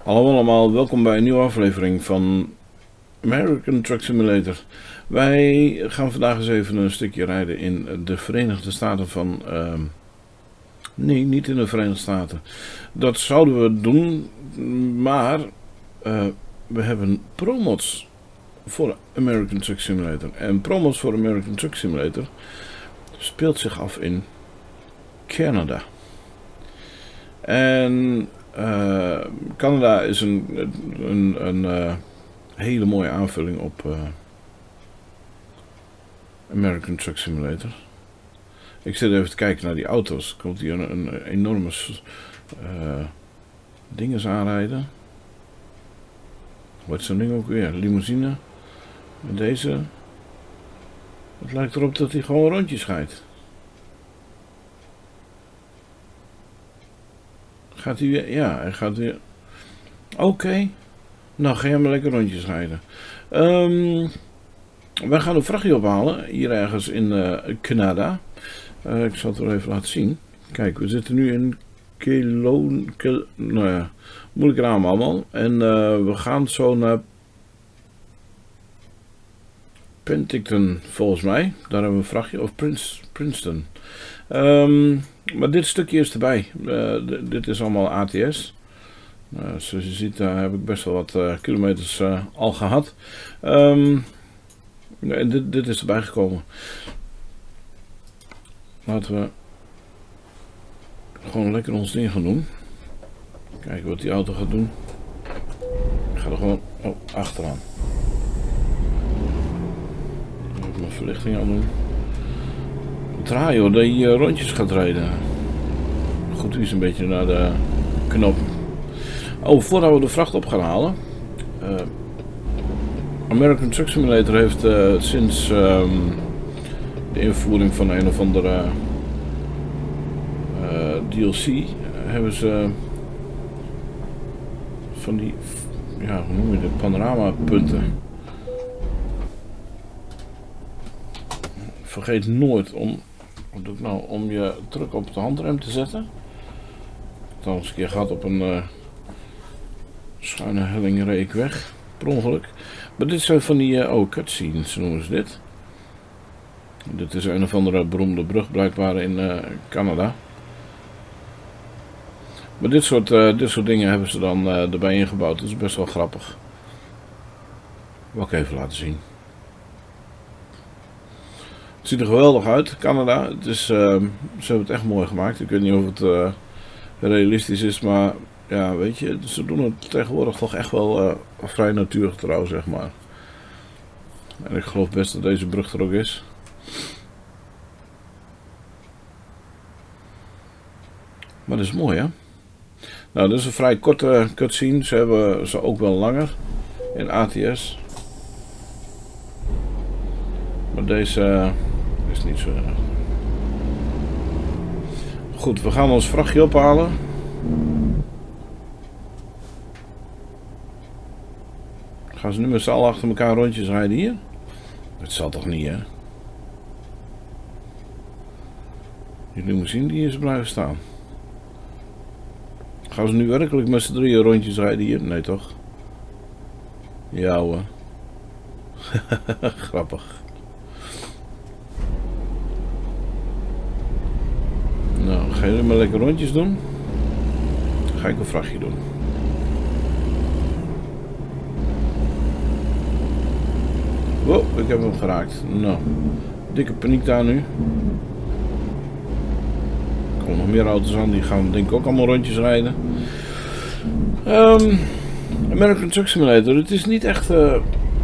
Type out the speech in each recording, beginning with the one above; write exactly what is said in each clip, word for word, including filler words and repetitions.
Hallo allemaal, welkom bij een nieuwe aflevering van American Truck Simulator. Wij gaan vandaag eens even een stukje rijden in de Verenigde Staten van... Uh, nee, niet in de Verenigde Staten. Dat zouden we doen, maar uh, we hebben promods voor American Truck Simulator. En promods voor American Truck Simulator speelt zich af in Canada. En... Uh, Canada is een, een, een uh, hele mooie aanvulling op uh, American Truck Simulator. Ik zit even te kijken naar die auto's. Er komt hier een, een enorme uh, dinges aanrijden. Wat is zo'n ding ook weer? Limousine. En deze. Het lijkt erop dat hij gewoon rondjes rijdt. Gaat hij weer? Ja, hij gaat weer. Oké. Okay. Nou, ga jij maar lekker rondjes rijden. Um, wij gaan een vrachtje ophalen. Hier ergens in uh, Canada. Uh, ik zal het wel even laten zien. Kijk, we zitten nu in Kelowna. Kel, nou ja, moeilijke naam allemaal. En uh, we gaan zo naar Penticton, volgens mij. Daar hebben we een vrachtje. Of Prince, Princeton. Um, maar dit stukje is erbij. Uh, dit is allemaal A T S. Uh, zoals je ziet, daar uh, heb ik best wel wat uh, kilometers uh, al gehad. Um, en dit, dit is erbij gekomen. Laten we gewoon lekker ons ding gaan doen. Kijken wat die auto gaat doen. Ik ga er gewoon oh, achteraan. Even mijn verlichting aan doen. Draaien hoor, dat je rondjes gaat rijden. Goed, die is een beetje naar de knop. Oh, voordat we de vracht op gaan halen. Uh, American Truck Simulator heeft uh, sinds um, de invoering van een of andere uh, D L C uh, hebben ze van die, ja, hoe noem je dit, panorama punten. Vergeet nooit om, wat doe ik nou, om je truck op de handrem te zetten. Ik heb al eens een keer gehad op een uh, schuine helling reed ik weg, per ongeluk. Maar dit zijn van die, uh, oh, cutscenes noemen ze dit. Dit is een of andere beroemde brug blijkbaar in uh, Canada. Maar dit soort, uh, dit soort dingen hebben ze dan uh, erbij ingebouwd, dat is best wel grappig. Wil ik even laten zien. Het ziet er geweldig uit, Canada. Het is, uh, ze hebben het echt mooi gemaakt. Ik weet niet of het uh, realistisch is, maar ja, weet je, ze doen het tegenwoordig toch echt wel uh, vrij natuurgetrouw, zeg maar. En ik geloof best dat deze brug er ook is. Maar dat is mooi, hè? Nou, dit is een vrij korte cutscene. Ze hebben ze ook wel langer in A T S. Maar deze uh, is niet zo erg. Goed, we gaan ons vrachtje ophalen. Gaan ze nu met z'n allen achter elkaar rondjes rijden hier? Dat zal toch niet, hè? Die limousine die is blijven staan. Gaan ze nu werkelijk met z'n drieën rondjes rijden hier? Nee, toch? Ja hoor. Grappig. Nou, ga jullie maar lekker rondjes doen. Dan ga ik een vrachtje doen. Wow, ik heb hem geraakt. Nou, dikke paniek daar nu. Er komen nog meer auto's aan, die gaan denk ik ook allemaal rondjes rijden. Um, American Truck Simulator, het is niet echt uh,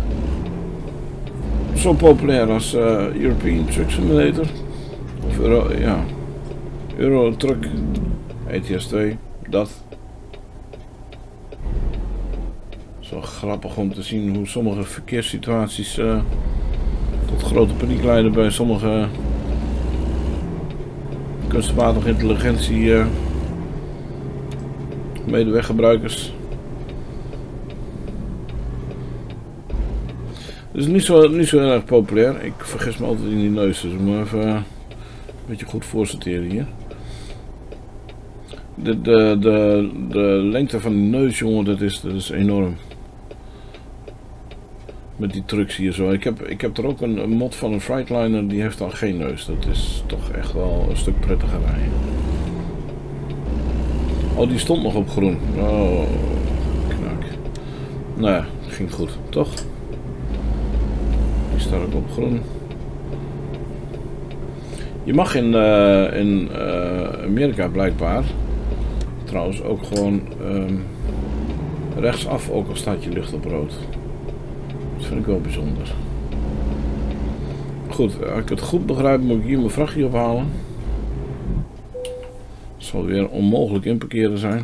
zo populair als uh, European Truck Simulator. Of Euro, ja. Euro Truck, A T S twee, dat. Zo grappig om te zien hoe sommige verkeerssituaties uh, tot grote paniek leiden bij sommige kunstmatige intelligentie uh, medeweggebruikers. Het is niet zo, niet zo erg populair. Ik vergis me altijd in die neus, dus ik moet even uh, een beetje goed voorsorteren hier. De, de, de, de lengte van die neus, jongen, dat is, dat is enorm. Met die trucks hier zo. Ik heb, ik heb er ook een, een mod van een Freightliner, die heeft dan geen neus. Dat is toch echt wel een stuk prettiger rijden. Oh, die stond nog op groen. Oh, knak. Nou ja, ging goed, toch? Die staat ook op groen. Je mag in, uh, in uh, Amerika blijkbaar trouwens ook gewoon um, rechtsaf, ook al staat je licht op rood. Dat vind ik wel bijzonder. Goed, als ik het goed begrijp moet ik hier mijn vrachtje ophalen. Het zal weer onmogelijk inparkeren zijn.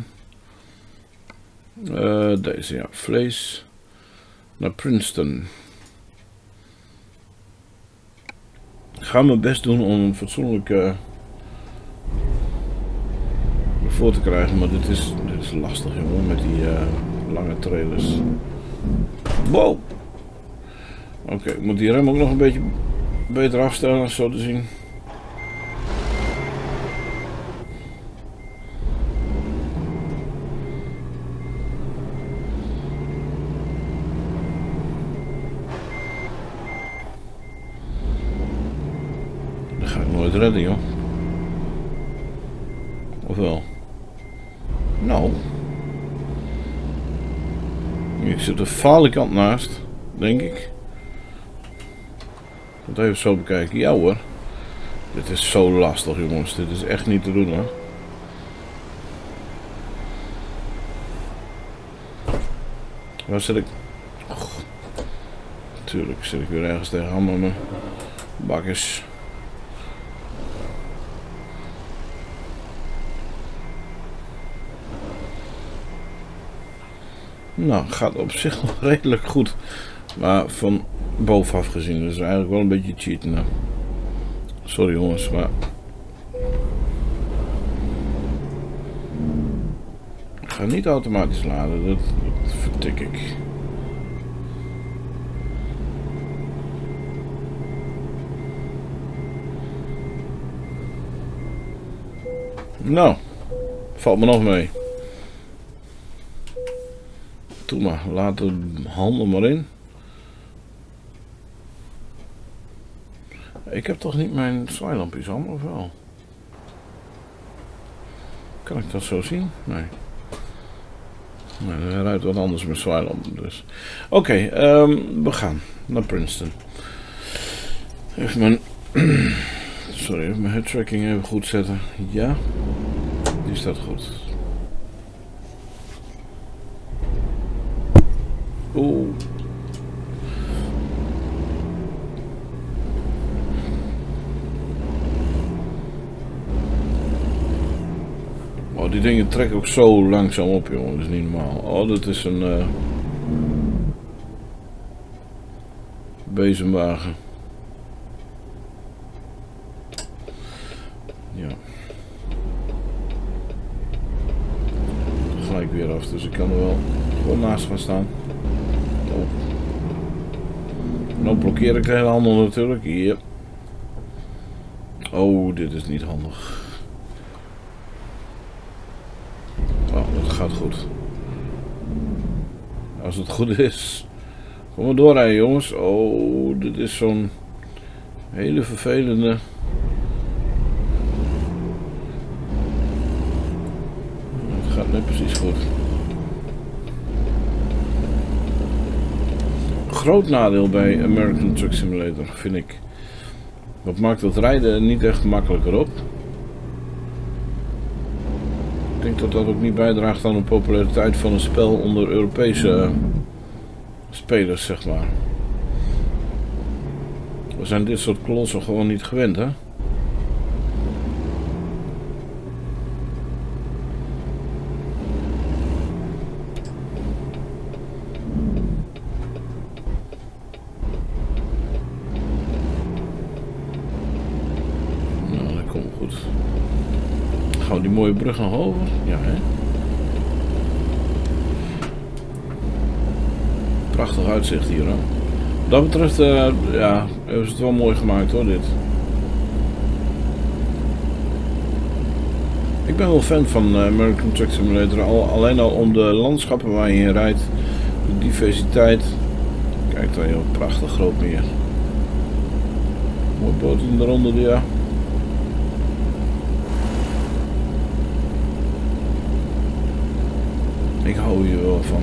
Uh, deze, ja, vlees naar Princeton. Ik ga mijn best doen om een fatsoenlijk uh, voor te krijgen, maar dit is, dit is lastig, jongen, met die uh, lange trailers. Wow! Oké, okay, ik moet die rem ook nog een beetje beter afstellen, zo te zien. Dat ga ik nooit redden, joh. Of wel? Nou. Ik zit de falikant naast, denk ik. Dat even zo bekijken. Ja hoor. Dit is zo lastig, jongens. Dit is echt niet te doen, hoor. Waar zit ik? Oh, natuurlijk zit ik weer ergens tegenaan met mijn bakkers. Nou, gaat op zich nog redelijk goed. Maar van bovenaf gezien, dus eigenlijk wel een beetje cheaten. Nou. Sorry jongens, maar... Ik ga niet automatisch laden, dat, dat vertik ik. Nou, valt me nog mee. Doe maar, laat de handen maar in. Ik heb toch niet mijn zwaailampjes aan, of wel? Kan ik dat zo zien? Nee. Nee, hij rijdt wat anders met zwaailampen dus. Oké, okay, um, we gaan naar Princeton. Even mijn... Sorry, even mijn head tracking even goed zetten. Ja, die staat goed. Oeh. Oh, die dingen trekken ook zo langzaam op, jongen. Dat is niet normaal. Oh, dat is een uh, bezemwagen. Ja. Gelijk weer af, dus ik kan er wel gewoon naast gaan staan. Oh. Nou blokkeer ik de hele handel natuurlijk. Yep. Oh, dit is niet handig. Oh, dat gaat goed. Als het goed is. Kom maar doorrijden, jongens. Oh, dit is zo'n hele vervelende. Het gaat net precies goed. Groot nadeel bij American Truck Simulator, vind ik. Dat maakt het rijden niet echt makkelijker op. Ik denk dat dat ook niet bijdraagt aan de populariteit van een spel onder Europese spelers, zeg maar. We zijn dit soort kolossen gewoon niet gewend, hè? Nou, dat komt goed. Gaan we die mooie brug nog over? Ja, hè? Prachtig uitzicht hier, hè? Wat dat betreft, uh, ja, is het wel mooi gemaakt, hoor, dit. Ik ik ben wel fan van uh, American Truck Simulator. Al, alleen al om de landschappen waar je in rijdt. De diversiteit. Kijk daar, joh, prachtig groot meer. Mooi boot in de ronde, ja. Ik hou hier wel van.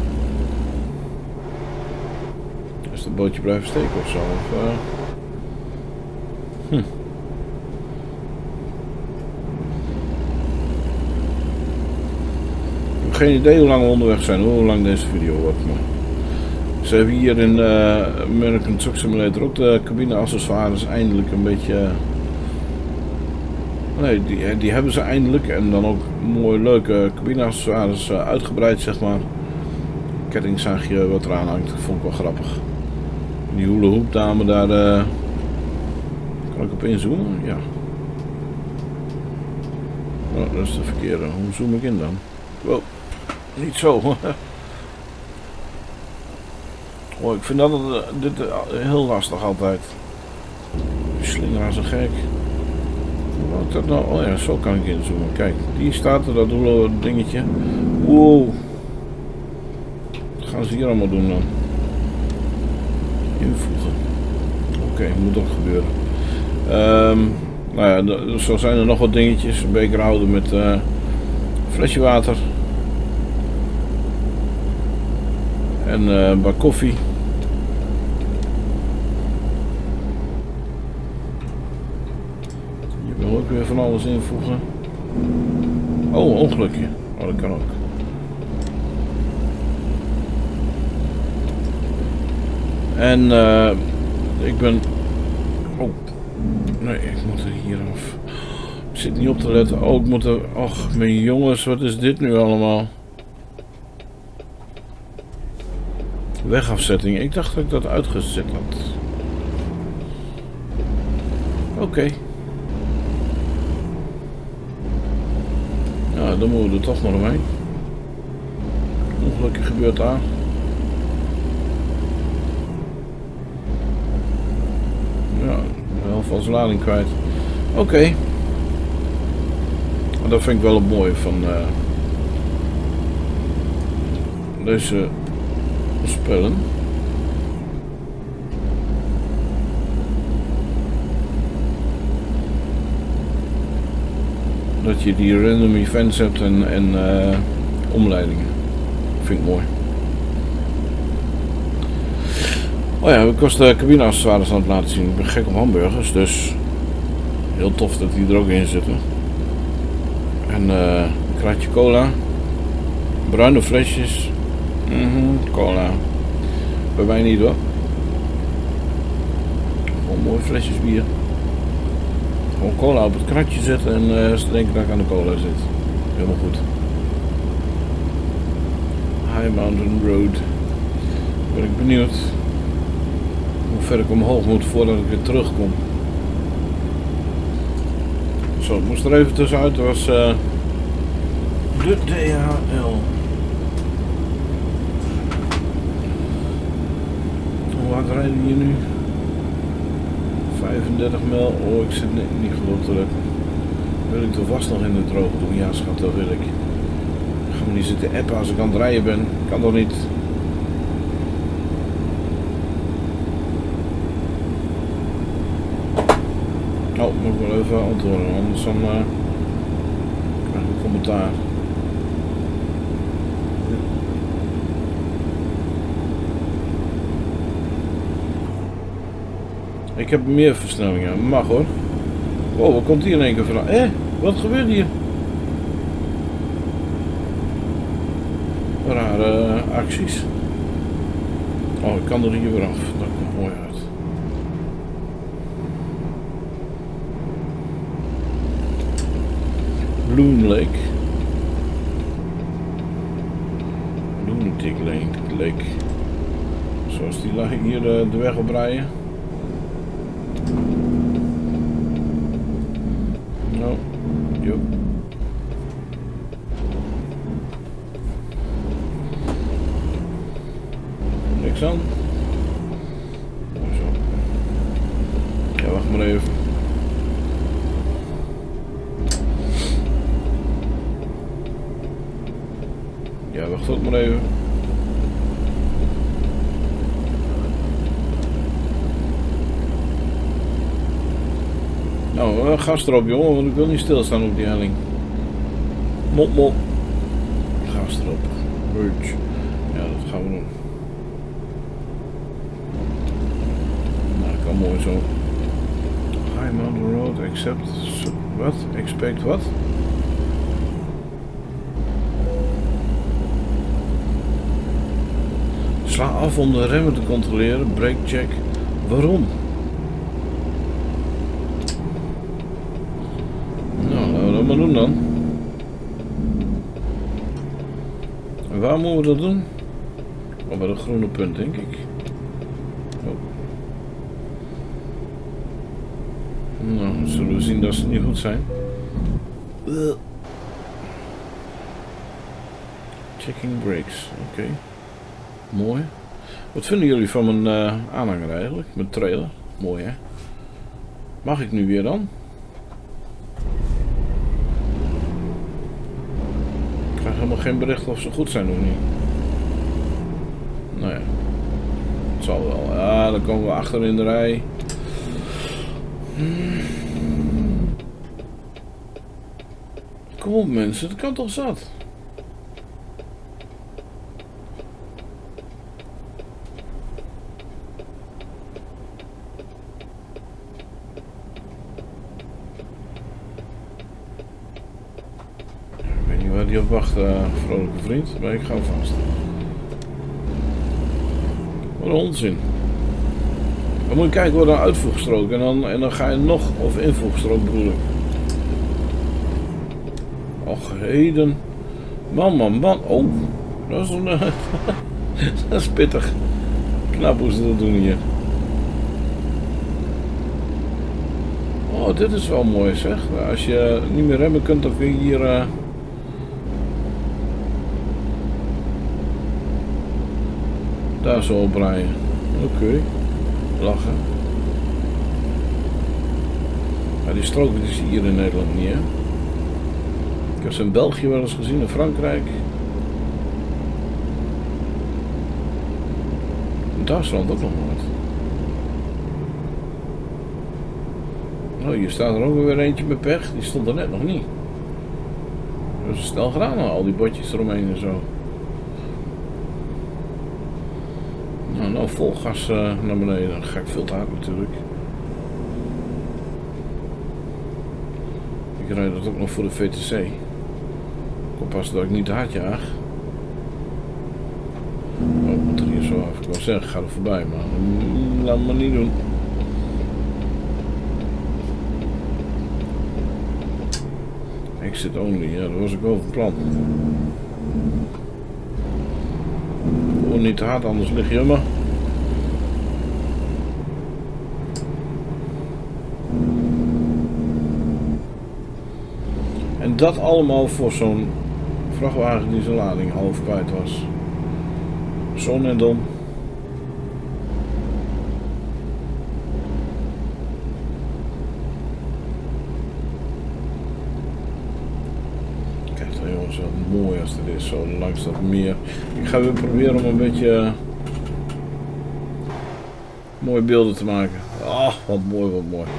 Is het bootje blijven steken of zo? Of, uh... hm. Ik heb geen idee hoe lang we onderweg zijn, hoe lang deze video wordt. Maar ze hebben hier in uh, American Truck Simulator ook de cabine-accessoires eindelijk een beetje... Nee, die, die hebben ze eindelijk. En dan ook mooi leuke cabine-accessoires uh, uitgebreid, zeg maar. Kettingzaagje wat eraan hangt, dat vond ik wel grappig. Die hula hoop dame daar... Uh, kan ik op inzoomen? Ja. Oh, dat is de verkeerde. Hoe zoom ik in dan? Wow, niet zo. Oh, ik vind dat uh, dit uh, heel lastig altijd. Slingeraar zo gek. Wat is dat nou? Oh ja, zo kan ik inzoomen. Kijk, die staat er, dat hula dingetje. Wow. Wat gaan ze hier allemaal doen dan? Invoegen. Oké, okay, moet toch gebeuren. Um, nou ja, zo zijn er nog wat dingetjes. Een beker houden met uh, een flesje water. En uh, een bak koffie. Hier wil ik weer van alles invoegen. Oh, een ongelukje. Oh, dat kan ook. En uh, ik ben... Oh, nee, ik moet er hier af. Ik zit niet op te letten. Oh, ik moet er... Och, mijn jongens, wat is dit nu allemaal? Wegafzetting. Ik dacht dat ik dat uitgezet had. Oké. Okay. Nou, dan moeten we er toch maar omheen. Ongelukkig gebeurt daar. Ja, de helft van zijn lading kwijt. Oké. Okay. Dat vind ik wel het mooie van uh, deze spellen. Dat je die random events hebt en, en uh, omleidingen. Vind ik mooi. Oh ja, ik was de cabine-accessoires aan het laten zien. Ik ben gek op hamburgers, dus heel tof dat die er ook in zitten. En uh, een kratje cola. Bruine flesjes. Mm-hmm, cola. Bij mij niet hoor. Gewoon mooie flesjes bier. Gewoon cola op het kratje zetten en uh, ze denken dat ik aan de cola zit. Helemaal goed. High Mountain Road. Ben ik benieuwd hoe ver ik omhoog moet voordat ik weer terugkom. Zo, ik moest er even tussenuit. Dat was uh, de D H L. Hoe hard rijden we hier nu? vijfendertig mijl. Oh, ik zit niet, niet goed op te letten. Wil ik toch vast nog in de droge doen? Ja, schat, dat wil ik. Ik ga me niet zitten appen als ik aan het rijden ben. Kan toch niet? Oh, moet ik wel even antwoorden, anders dan uh, krijg ik een commentaar. Ik heb meer versnellingen, mag hoor. Oh, wat komt hier in één keer van? Eh, wat gebeurt hier? Rare uh, acties. Oh, ik kan er hier weer af. Dat komt mooi uit. Loon Lake. Lunatic Lake. Zoals die hier de, de weg op rijden. Nou, jo. Niks aan. Zo. Ja, wacht maar even. wacht dat maar even. Nou, uh, gas erop jongen, want ik wil niet stilstaan op die helling. Mop mop. Gas erop. Urge. Ja, dat gaan we doen. Nou, dat kan mooi zo. High Mountain Road, accept. Wat? Expect wat? Sla af om de remmen te controleren. Brake check. Waarom? Nou, laten we dat maar doen dan. En waar moeten we dat doen? Oh, bij de groene punt, denk ik. Oh. Nou, zullen we zien dat ze niet goed zijn. Uh. Checking brakes, oké. Okay. Mooi. Wat vinden jullie van mijn uh, aanhanger eigenlijk? Mijn trailer? Mooi hè? Mag ik nu weer dan? Ik krijg helemaal geen bericht of ze goed zijn of niet. Nou ja. Het zal wel. Ja, dan komen we achter in de rij. Hmm. Kom op mensen, dat kan toch zat? Die op wacht, uh, vrolijke vriend, maar ik ga vast. Wat een onzin. Dan moet je kijken wat een uitvoegstrook en dan, en dan ga je nog, of invoegstrook bedoel ik. Och, heden. Man, man, man. Oh, dat is een. Uh, dat is pittig. Knap hoe ze dat doen hier. Oh, dit is wel mooi zeg. Als je niet meer remmen kunt, dan kun je hier. Uh, Daar zo op rijden. Oké. Okay. Lachen. Ja, die stroken die zie je hier in Nederland niet, hè. Ik heb ze in België wel eens gezien, in Frankrijk. In Duitsland ook nog wat. Oh, hier staat er ook weer eentje met pech. Die stond er net nog niet. Dat is snel gedaan, al die botjes eromheen en zo. Nou, nou vol gas uh, naar beneden, dan ga ik veel te hard natuurlijk. Ik rijd dat ook nog voor de V T C. Ik oppassen dat ik niet te hard jaag. Oh, ik moet er hier zo af. Ik wou zeggen, ik ga er voorbij, maar mm, laat me maar niet doen. Exit only, ja, dat was ik wel van plan. Oh, niet te hard, anders lig je helemaal. En dat allemaal voor zo'n vrachtwagen die zijn lading half kwijt was. Zon en dom. Kijk dan jongens, wat mooi als het is, zo langs dat meer. Ik ga weer proberen om een beetje uh, mooie beelden te maken. Ah, wat mooi, wat mooi.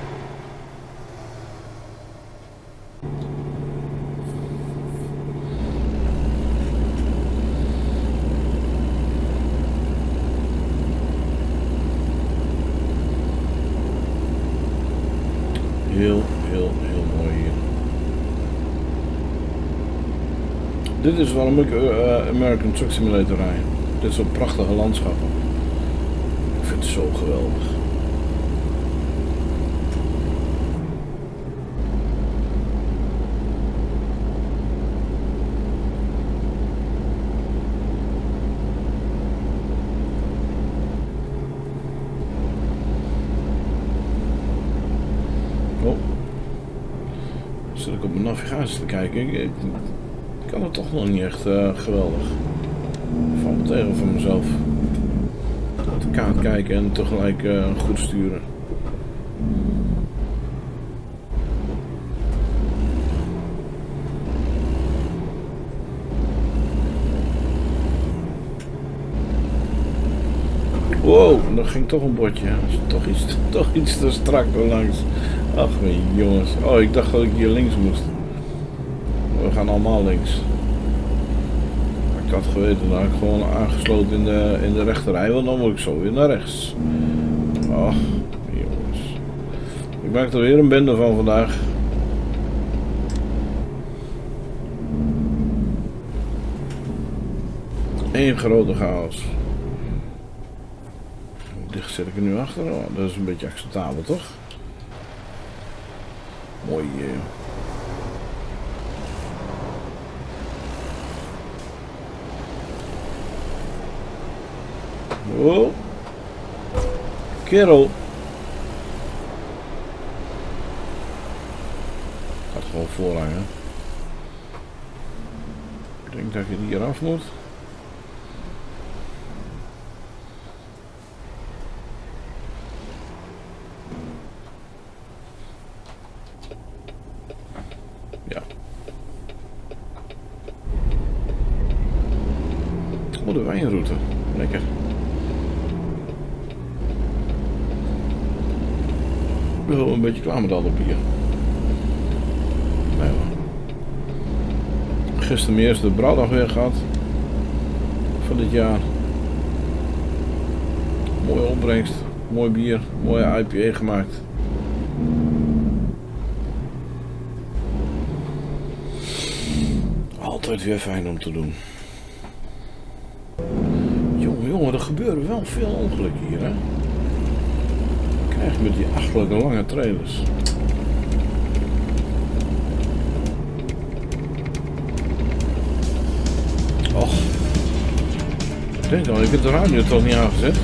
Heel, heel, heel mooi hier. Dit is waarom ik uh, American Truck Simulator rijd. Dit soort prachtige landschappen. Ik vind het zo geweldig. Oh. Zit ik op mijn navigatie te kijken. Ik, ik kan het toch nog niet echt uh, geweldig. Ik val me tegen van mezelf. Op de kaart kijken en tegelijk uh, goed sturen. Wow, er ging toch een bordje. Dat is toch iets, toch iets te strak langs. Ach mijn jongens. Oh, ik dacht dat ik hier links moest. We gaan allemaal links. Ik had geweten dat ik gewoon aangesloten in de, in de rechterrij, want dan moet ik zo weer naar rechts. Oh, jongens. Ik maak er weer een bende van vandaag. Eén grote chaos. Hoe dicht zit ik er nu achter? Oh, dat is een beetje acceptabel, toch? Mooi. Uh... Wow. Kerel. Gaat gewoon voorhangen. Ik denk dat je hier af moet. Ja. Oh, de wijnroute. Lekker. Ik ben wel een beetje klaar met al dat bier. Nee, gisteren mijn eerste brouwdag weer gehad. Van dit jaar. Mooie opbrengst. Mooi bier. Mooie I P A gemaakt. Altijd weer fijn om te doen. Jongen, jongen, er gebeuren wel veel ongelukken hier, hè. Echt met die achterlijke lange trailers. Och. Ik denk al, ik heb de radio toch niet aangezet.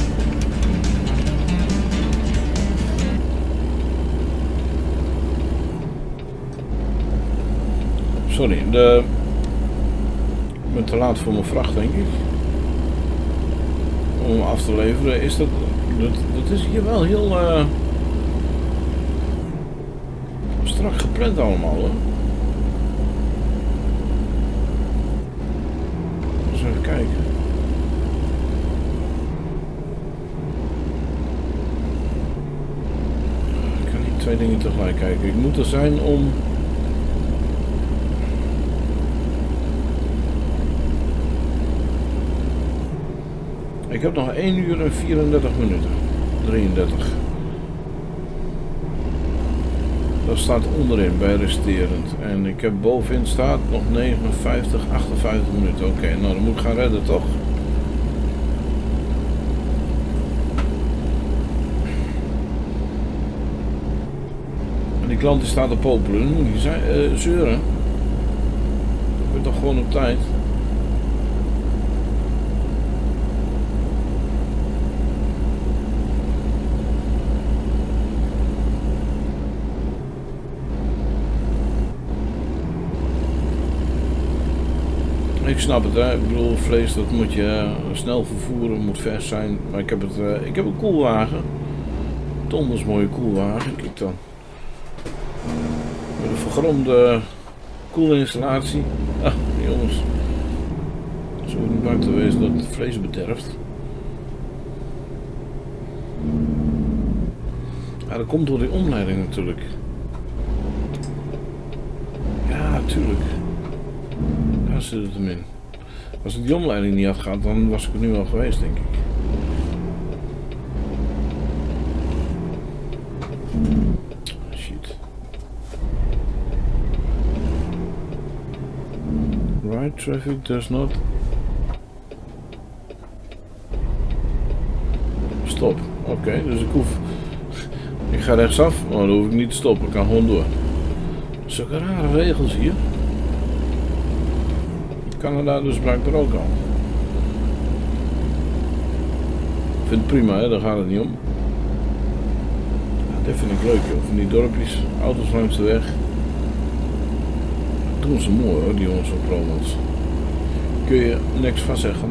Sorry, de... ik ben te laat voor mijn vracht, denk ik. Om hem af te leveren. Is dat... Dat, dat is hier wel heel uh, strak gepland allemaal, hoor. Eens even kijken. Ik kan niet twee dingen tegelijk kijken. Ik moet er zijn om... Ik heb nog één uur en vierendertig minuten. drieëndertig. Dat staat onderin bij resterend. En ik heb bovenin staat nog negenenvijftig, achtenvijftig minuten. Oké, okay, nou dan moet ik gaan redden, toch? En die klant die staat op popelen. Dan moet je uh, zeuren. Ik ben toch gewoon op tijd. Ik snap het, hè. Ik bedoel, vlees dat moet je uh, snel vervoeren, moet vers zijn. Maar ik heb, het, uh, ik heb een koelwagen. Donders mooie koelwagen, kijk dan. Met een vergromde koelinstallatie. Ah, jongens. Zo niet bang te wezen dat het vlees bederft. Ja, dat komt door die omleiding natuurlijk. Ja, natuurlijk. Daar zit het hem in. Als ik die omleiding niet had gehad, dan was ik er nu al geweest, denk ik. Shit. Right traffic does not stop. Oké, okay, dus ik hoef... Ik ga rechtsaf, maar dan hoef ik niet te stoppen. Ik kan gewoon door. Zulke rare regels hier. Canada dus blijkbaar ook al. Ik vind het prima, hè? Daar gaat het niet om. Ja, dit vind ik leuk, joh. Van die dorpjes, auto's langs de weg. Dat doen ze mooi, hoor, die jongens op promos. Kun je niks van zeggen.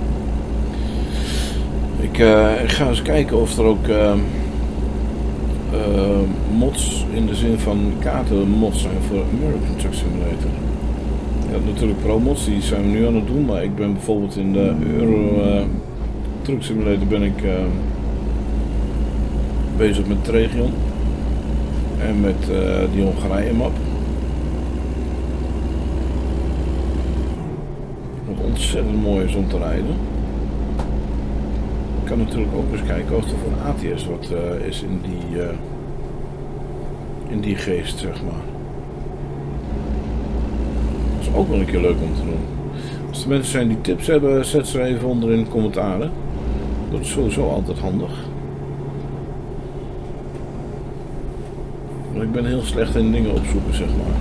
Ik, uh, ik ga eens kijken of er ook uh, uh, mods in de zin van kaarten mods zijn voor American Truck Simulator. Ja, natuurlijk pro mods, die zijn we nu aan het doen, maar ik ben bijvoorbeeld in de Euro uh, Truck Simulator ben ik uh, bezig met Tregion en met uh, die Hongarije map. Wat ontzettend mooi is om te rijden. Ik kan natuurlijk ook eens kijken of er voor A T S wat uh, is in die, uh, in die geest, zeg maar. Dat is ook wel een keer leuk om te doen. Als er mensen zijn die tips hebben, zet ze even onder in de commentaren. Dat is sowieso altijd handig. Want ik ben heel slecht in dingen opzoeken, zeg maar.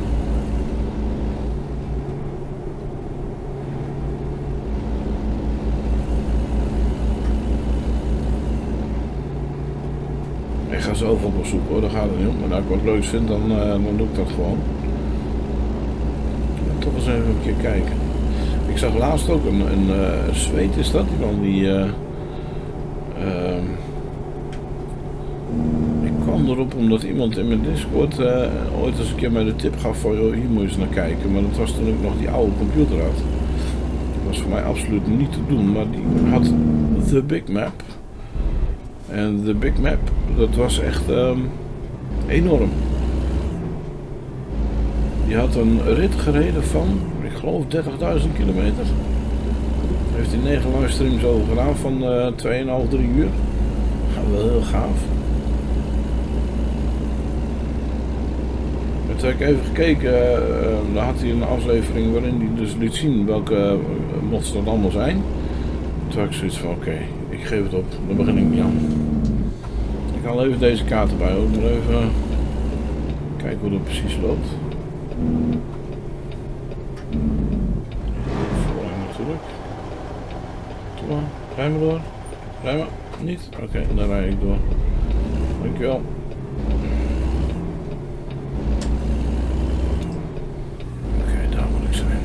Ik ga zelf ook opzoeken hoor, daar gaat het niet om. Maar als ik wat leuks vind, dan, uh, dan doe ik dat gewoon. Toch eens even een keer kijken. Ik zag laatst ook een, een, uh, een Zweed, is dat? Die man die... Uh, uh, ik kwam erop omdat iemand in mijn Discord uh, ooit eens een keer mij de tip gaf van joh, hier moet je eens naar kijken. Maar dat was toen ik nog die oude computer had. Dat was voor mij absoluut niet te doen, maar die had The Big Map. En The Big Map, dat was echt um, enorm. Die had een rit gereden van, ik geloof dertigduizend kilometer. Heeft hij negen livestreams over gedaan van uh, twee komma vijf, drie uur. Ja, wel heel gaaf. En toen heb ik even gekeken, uh, dan had hij een aflevering waarin hij dus liet zien welke uh, mods dat allemaal zijn. Toen had ik zoiets van, oké, okay, ik geef het op, daar begin ik niet aan. Ik haal even deze kaart erbij, ook maar even kijken hoe dat precies loopt. Voorrang natuurlijk. Doe maar, rij maar door. Rij maar, niet? Oké, okay, dan rij ik door. Dankjewel. Oké, okay, daar moet ik zijn.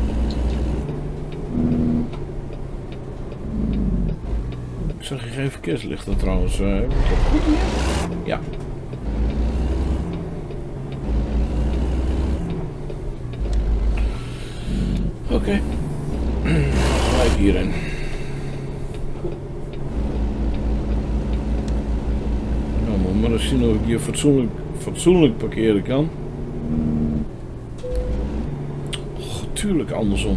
Ik zag hier geen verkeerslichten trouwens. Uh, heb ik dat goed hier? Ja. Oké. Okay. Gelijk hierin. Nou, moet maar eens zien of ik hier fatsoenlijk, fatsoenlijk parkeren kan. Oh, tuurlijk andersom.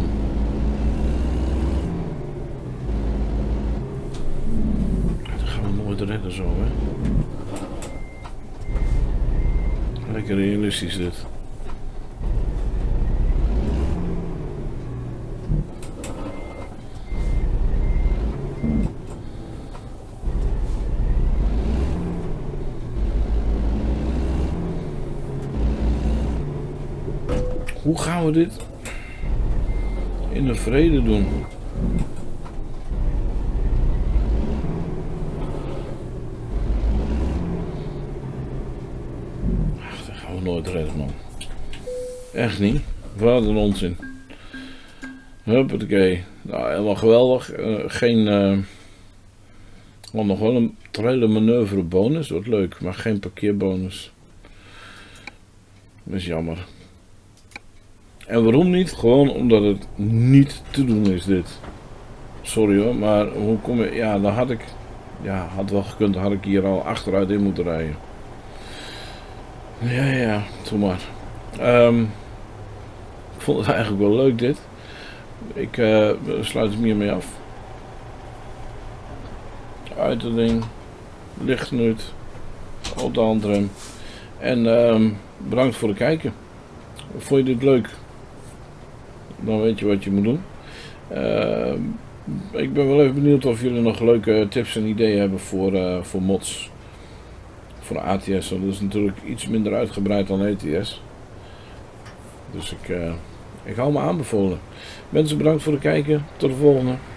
Redden zo, hè. Lekker realistisch dit. Hoe gaan we dit in de vrede doen? Nooit redden, man. Echt niet. Wat een onzin. Huppatee. Nou, helemaal geweldig. Uh, geen... Uh, wel nog wel een trailer manoeuvre bonus. Wat leuk, maar geen parkeerbonus. Dat is jammer. En waarom niet? Gewoon omdat het niet te doen is dit. Sorry hoor, maar hoe kom je... Ja, dan had ik... Ja, had wel gekund. Dan had ik hier al achteruit in moeten rijden. Ja, ja, doe maar. Um, ik vond het eigenlijk wel leuk dit. Ik uh, sluit hem hiermee af. Uitering, lichtnut, op de handrem. En um, bedankt voor het kijken. Vond je dit leuk? Dan weet je wat je moet doen. Uh, ik ben wel even benieuwd of jullie nog leuke tips en ideeën hebben voor, uh, voor mods. Voor A T S, dat is natuurlijk iets minder uitgebreid dan E T S. Dus ik, uh, ik hou me aanbevolen. Mensen, bedankt voor het kijken. Tot de volgende.